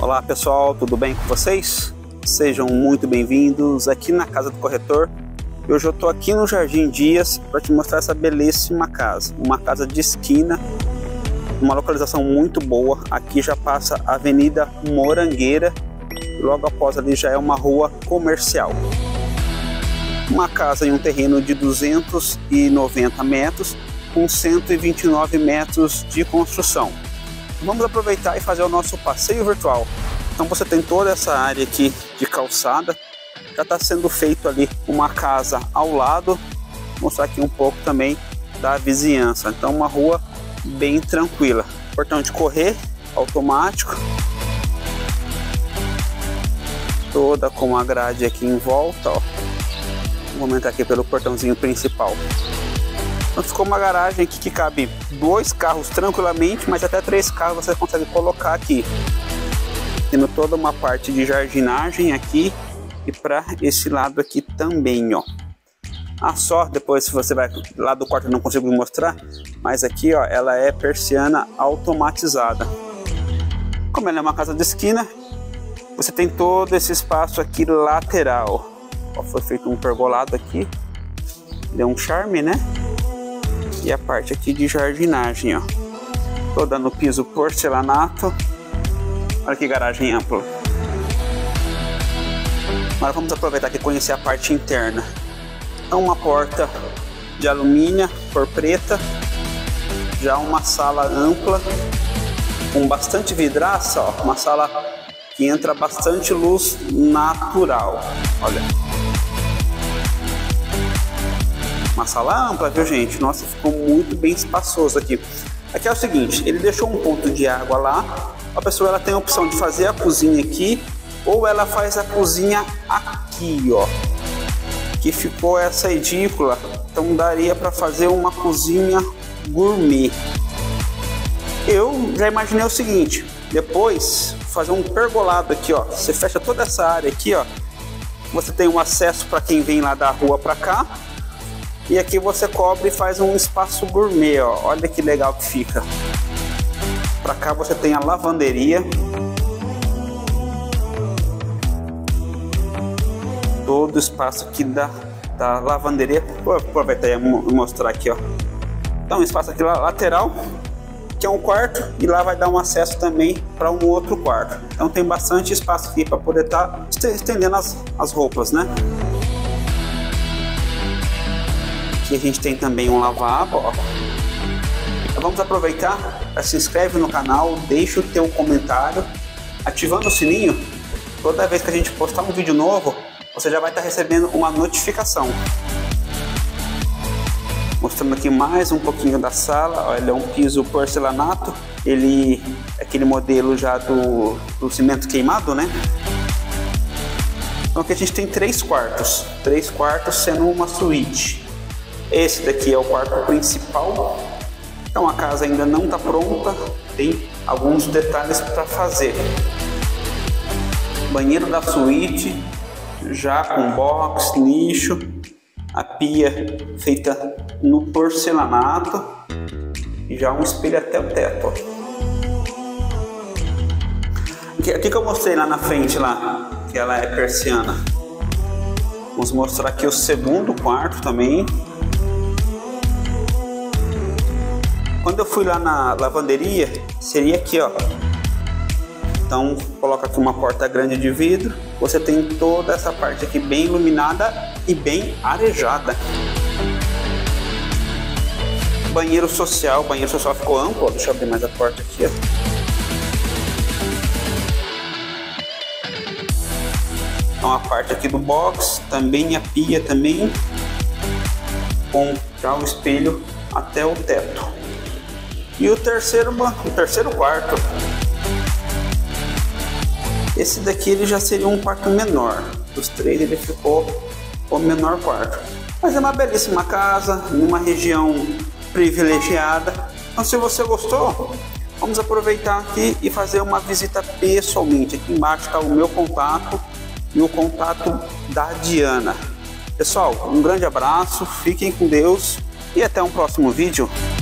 Olá pessoal, tudo bem com vocês? Sejam muito bem-vindos aqui na Casa do Corretor. Hoje eu estou aqui no Jardim Dias para te mostrar essa belíssima casa. Uma casa de esquina, uma localização muito boa. Aqui já passa a Avenida Morangueira e logo após ali já é uma rua comercial. Uma casa em um terreno de 290 metros com 129 metros de construção. Vamos aproveitar e fazer o nosso passeio virtual. Então você tem toda essa área aqui de calçada. Já está sendo feito ali uma casa ao lado. Vou mostrar aqui um pouco também da vizinhança. Então uma rua bem tranquila. Portão de correr automático. Toda com uma grade aqui em volta, ó. Vou entrar aqui pelo portãozinho principal. Então ficou uma garagem aqui que cabe 2 carros tranquilamente, mas até 3 carros você consegue colocar aqui. Tendo toda uma parte de jardinagem aqui e para esse lado aqui também, ó. Só depois se você vai lá do quarto eu não consigo mostrar, mas aqui, ó, ela é persiana automatizada. Como ela é uma casa de esquina, você tem todo esse espaço aqui lateral. Ó, foi feito um pergolado aqui, deu um charme, né? E a parte aqui de jardinagem, ó, toda no piso porcelanato. Olha que garagem ampla. Agora vamos aproveitar aqui e conhecer a parte interna. Então uma porta de alumínio, cor preta. Já uma sala ampla, com bastante vidraça, ó, uma sala que entra bastante luz natural. Olha. Uma sala ampla, viu gente? Nossa, ficou muito bem espaçoso aqui. Aqui é o seguinte, ele deixou um ponto de água lá. A pessoa ela tem a opção de fazer a cozinha aqui ou ela faz a cozinha aqui, ó. Que ficou essa edícula, então daria para fazer uma cozinha gourmet. Eu já imaginei o seguinte, depois fazer um pergolado aqui, ó. Você fecha toda essa área aqui, ó. Você tem um acesso para quem vem lá da rua para cá. E aqui você cobre e faz um espaço gourmet, ó. Olha que legal que fica. Para cá você tem a lavanderia. Todo o espaço aqui da lavanderia. Vou aproveitar e mostrar aqui, ó. Então um espaço aqui lateral, que é um quarto, e lá vai dar um acesso também para um outro quarto. Então tem bastante espaço aqui para poder estar estendendo as roupas, né? Aqui a gente tem também um lavabo, ó. Então vamos aproveitar, se inscreve no canal, deixa o teu comentário, ativando o sininho. Toda vez que a gente postar um vídeo novo, você já vai estar recebendo uma notificação. Mostrando aqui mais um pouquinho da sala. Olha, é um piso porcelanato. Ele é aquele modelo já do cimento queimado, né? Então aqui a gente tem 3 quartos. 3 quartos sendo uma suíte. Esse daqui é o quarto principal. Então a casa ainda não está pronta. Tem alguns detalhes para fazer. Banheiro da suíte, já com box, nicho. A pia feita no porcelanato. E já um espelho até o teto, ó. Aqui que eu mostrei lá na frente, lá, que ela é persiana. Vamos mostrar aqui o segundo quarto também. Quando eu fui lá na lavanderia, seria aqui, ó. Então coloca aqui uma porta grande de vidro. Você tem toda essa parte aqui bem iluminada e bem arejada. Banheiro social ficou amplo, ó. Deixa eu abrir mais a porta aqui, ó. Então a parte aqui do box, também a pia também, com já o espelho até o teto. E o terceiro quarto. Esse daqui ele já seria um quarto menor. Dos 3 ele ficou o menor quarto. Mas é uma belíssima casa, numa região privilegiada. Então se você gostou, vamos aproveitar aqui e fazer uma visita pessoalmente. Aqui embaixo está o meu contato e o contato da Diana. Pessoal, um grande abraço, fiquem com Deus e até um próximo vídeo.